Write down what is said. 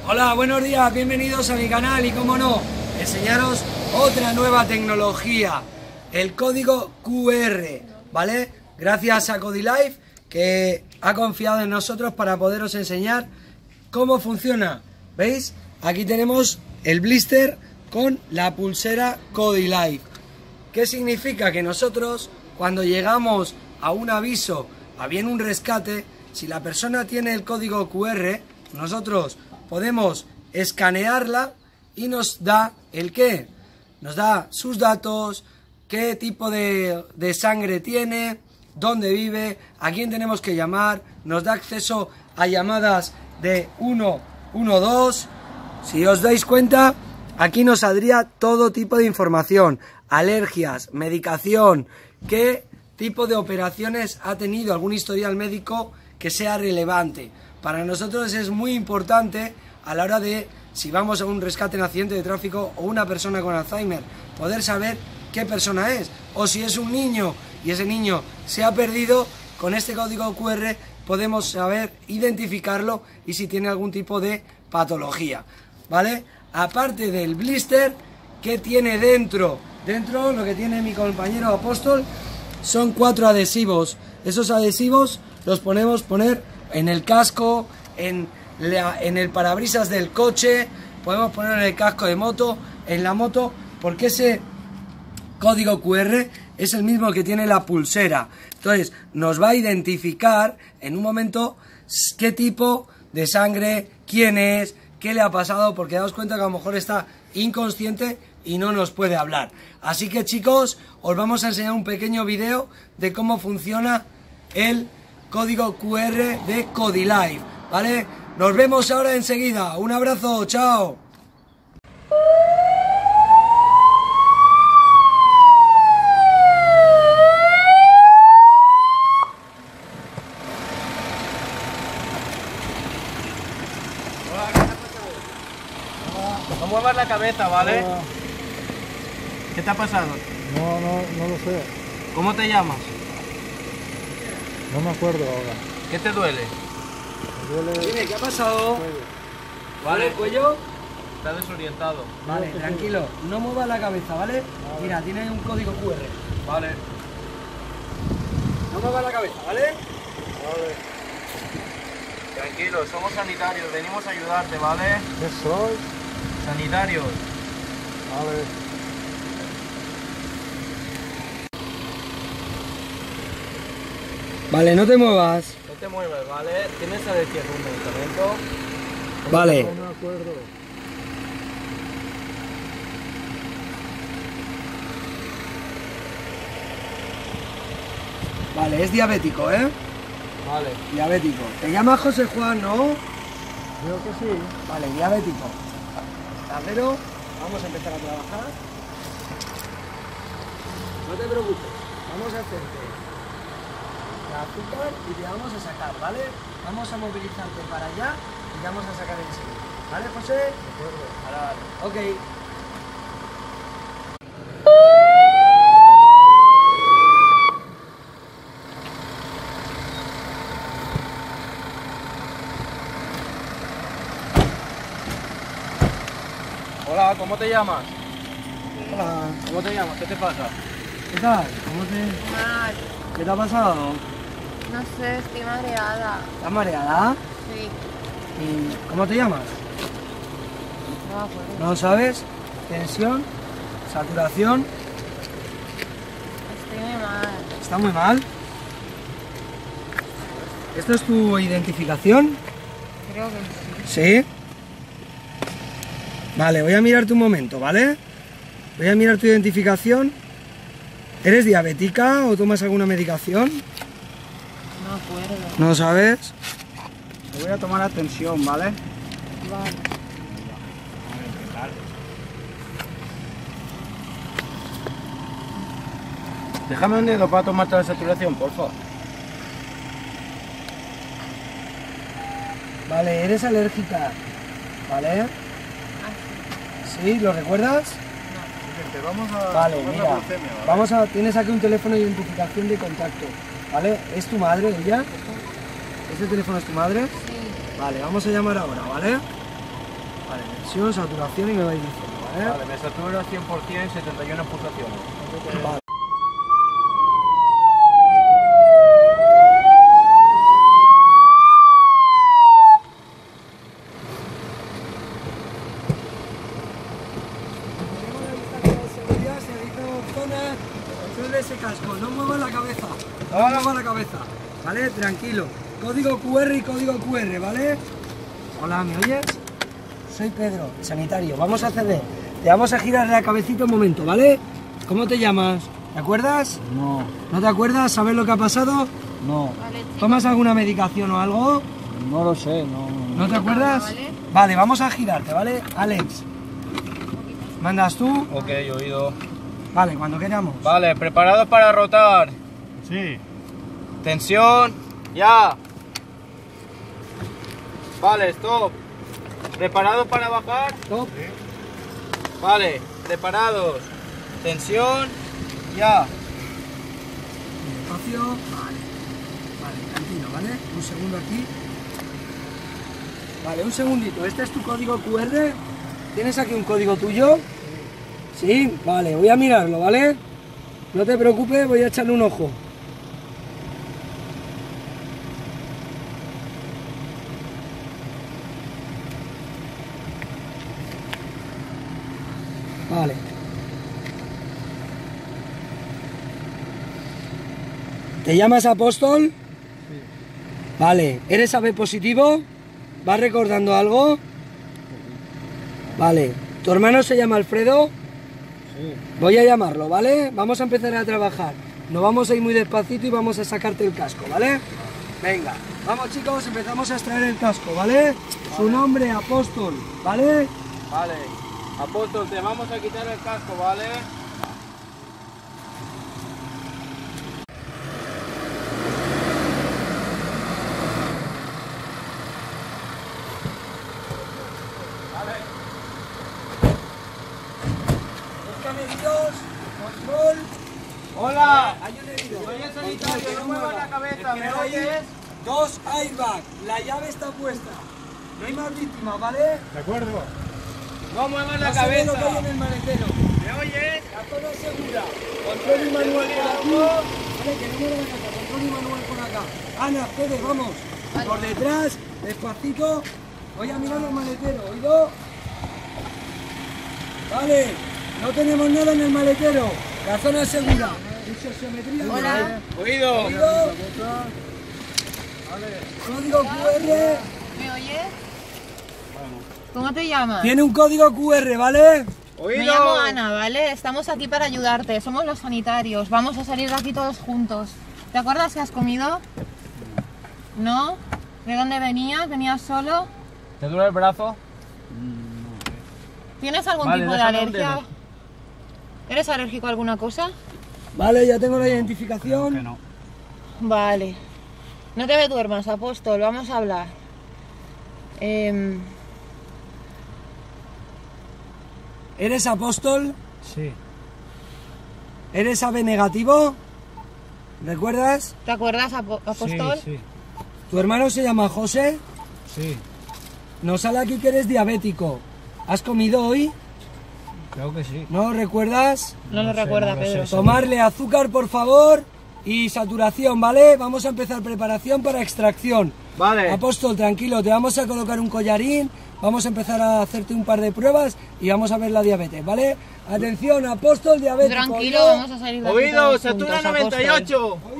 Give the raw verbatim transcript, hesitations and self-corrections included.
Hola, buenos días, bienvenidos a mi canal y como no, enseñaros otra nueva tecnología, el código Q R, ¿vale? Gracias a Codilife que ha confiado en nosotros para poderos enseñar cómo funciona. ¿Veis? Aquí tenemos el blister con la pulsera Codilife. ¿Qué significa? Que nosotros cuando llegamos a un aviso, a bien un rescate, si la persona tiene el código Q R, nosotros podemos escanearla y nos da el qué, nos da sus datos, qué tipo de, de sangre tiene, dónde vive, a quién tenemos que llamar, nos da acceso a llamadas de uno uno dos. Si os dais cuenta, aquí nos saldría todo tipo de información, alergias, medicación, qué tipo de operaciones ha tenido, algún historial médico que sea relevante. Para nosotros es muy importante a la hora de, si vamos a un rescate en accidente de tráfico o una persona con Alzheimer, poder saber qué persona es. O si es un niño y ese niño se ha perdido, con este código Q R podemos saber identificarlo y si tiene algún tipo de patología, ¿vale? Aparte del blister, ¿qué tiene dentro? Dentro lo que tiene mi compañero Apóstol son cuatro adhesivos. Esos adhesivos los podemos poner en el casco, en, la, en el parabrisas del coche, podemos poner en el casco de moto, en la moto, porque ese código Q R es el mismo que tiene la pulsera. Entonces nos va a identificar en un momento qué tipo de sangre, quién es, qué le ha pasado, porque daos cuenta que a lo mejor está inconsciente y no nos puede hablar. Así que chicos, os vamos a enseñar un pequeño video de cómo funciona el código Q R de Codilife, ¿vale? Nos vemos ahora enseguida. Un abrazo, chao. No muevas la cabeza, ¿vale? Hola. ¿Qué te ha pasado? No, no, no lo sé. ¿Cómo te llamas? No me acuerdo ahora. ¿Qué te duele? Me duele Dime, ¿qué ha pasado? el cuello. ¿Vale el cuello? Estás desorientado. Vale, tranquilo, no muevas la cabeza, ¿vale? Mira, tiene un código Q R. Vale. No muevas la cabeza, ¿vale? Vale. Tranquilo, somos sanitarios, venimos a ayudarte, ¿vale? ¿Qué soy? Sanitarios. Vale. Vale, no te muevas. No te muevas, ¿vale? ¿Tienes alergia con un medicamento? Vale. No me acuerdo. Vale, es diabético, ¿eh? Vale. Diabético. Te llamas José Juan, ¿no? Creo que sí. Vale, diabético. Tablero, vamos a empezar a trabajar. No te preocupes, vamos a hacerte la azúcar y te vamos a sacar, ¿vale? Vamos a movilizarte para allá y te vamos a sacar enseguida. ¿Vale, José? De acuerdo. Vale, vale. Ok. Hola, ¿cómo te llamas? Hola. ¿Cómo te llamas? ¿Qué te pasa? ¿Qué tal? ¿Cómo te... Mal, ¿Qué te ha pasado? no sé, estoy mareada. ¿Estás mareada? Sí, ¿Y cómo te llamas? no me acuerdo. ¿No sabes? Tensión, saturación, Estoy muy mal. está muy mal. ¿Esto es tu identificación? Creo que sí. Sí. Vale, voy a mirarte un momento, ¿vale? Voy a mirar tu identificación. ¿Eres diabética o tomas alguna medicación? No me acuerdo. ¿No sabes? Te voy a tomar atención, ¿vale? Vale. Déjame un dedo para tomarte la saturación, por favor. Vale, eres alérgica, ¿vale? Así. ¿Sí? ¿Lo recuerdas? Te vamos a Vale, tomar la mira, glucemia, ¿vale? vamos a, tienes aquí un teléfono de identificación de contacto, ¿vale? ¿Es tu madre ella? ¿Este teléfono es tu madre? Sí. Vale, vamos a llamar ahora, ¿vale? Vale, tensión, saturación y me vais diciendo, ¿vale? Vale, me satura cien por cien, setenta y una pulsaciones. Vale. De ese casco, no muevas la cabeza, no muevas la cabeza, ¿vale? Tranquilo. Código cu erre y código cu erre, ¿vale? Hola, ¿me oyes? Soy Pedro, sanitario. Vamos a acceder. Te vamos a girar la cabecita un momento, ¿vale? ¿Cómo te llamas? ¿Te acuerdas? No, ¿No te acuerdas? ¿Sabes lo que ha pasado? no, Vale, chicos. ¿Tomas alguna medicación o algo? no lo sé, no. ¿No te acuerdas? Vale. Vale, vamos a girarte, ¿vale? Alex, ¿mandas tú? Ok, oído. Vale, cuando queramos. Vale, preparados para rotar. Sí. Tensión, ya. Vale, stop. ¿Preparados para bajar? Stop. Vale, preparados. Tensión, ya. Espacio. Vale. Vale, tranquilo, ¿vale? Un segundo aquí. Vale, un segundito. ¿Este es tu código cu erre? ¿Tienes aquí un código tuyo? Sí, vale, voy a mirarlo, ¿vale? No te preocupes, voy a echarle un ojo. Vale. ¿Te llamas Apóstol? Sí. Vale, ¿eres A B positivo? ¿Vas recordando algo? Vale. ¿Tu hermano se llama Alfredo? Sí. Voy a llamarlo, ¿vale? Vamos a empezar a trabajar. Nos vamos a ir muy despacito y vamos a sacarte el casco, ¿vale? Venga, vamos chicos, empezamos a extraer el casco, ¿vale? Su nombre, Apóstol, ¿vale? Vale. Apóstol, te vamos a quitar el casco, ¿vale? Buscan heridos, control. Hola. Hay un herido. Soy el sanitario, no muevas la cabeza, ¿me Hay oyes? dos airbags, la llave está puesta. No hay más víctimas, ¿vale? ¿De acuerdo? No muevas la No se ve lo que hay en cabeza. el maletero. ¿Me oyes? La zona segura. Control y manual por aquí. Vale, que no mueva la casa. Control y manual por acá. Ana, Fede, vamos. Por detrás, despacito. Voy a mirar el maletero, ¿oído? Vale, no tenemos nada en el maletero. La zona es segura. Isometría. Hola. Oído. ¿Oído? Código cu erre. ¿Me oyes? ¿Cómo te llamas? Tiene un código cu erre, ¿vale? Me Oído. llamo Ana, ¿vale? Estamos aquí para ayudarte. Somos los sanitarios. Vamos a salir de aquí todos juntos. ¿Te acuerdas que has comido? ¿No? ¿De dónde venías? ¿Venías solo? ¿Te duele el brazo? ¿Tienes algún Vale, tipo de déjame un alergia? dedo. ¿Eres alérgico a alguna cosa? Vale, ya tengo la identificación. Que no. Vale. No te me duermas, Apóstol. Vamos a hablar. Em, ¿Eres Apóstol? Sí. ¿Eres A B negativo? ¿Recuerdas? ¿Te acuerdas, Apo- Apóstol? Sí, sí, ¿Tu hermano se llama José? sí. Nos sale aquí que eres diabético. ¿Has comido hoy? Creo que sí. ¿No recuerdas? No lo No sé, recuerda, no lo sé, Pedro. sí. Tomarle azúcar, por favor, y saturación, ¿vale? Vamos a empezar preparación para extracción. Vale. Apóstol, tranquilo, te vamos a colocar un collarín, vamos a empezar a hacerte un par de pruebas y vamos a ver la diabetes, ¿vale? Atención, Apóstol diabético. Tranquilo, ¿oído? vamos a salir de aquí Oído, todos satura juntos, noventa y Apóstol. ocho. ¿Oído?